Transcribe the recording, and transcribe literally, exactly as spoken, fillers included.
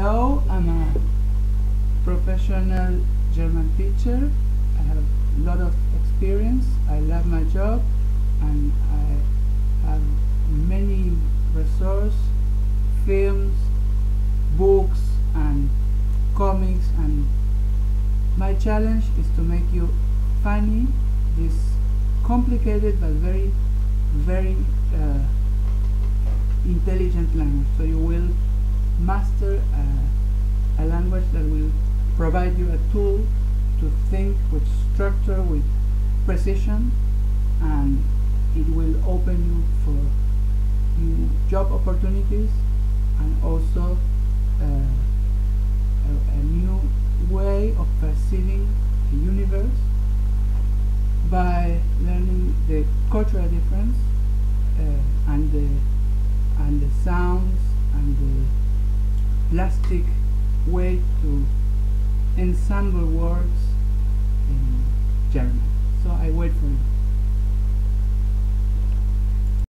Hello, I'm a professional German teacher. I have a lot of experience. I love my job and I have many resources, films, books and comics, and my challenge is to make you funny this complicated but very very uh, intelligent language, so you will master uh, a language that will provide you a tool to think with structure, with precision, and it will open you for new job opportunities and also uh, a, a new way of perceiving the universe by learning the cultural difference uh, and the and the sounds and the plastic way to ensemble words in German. So I wait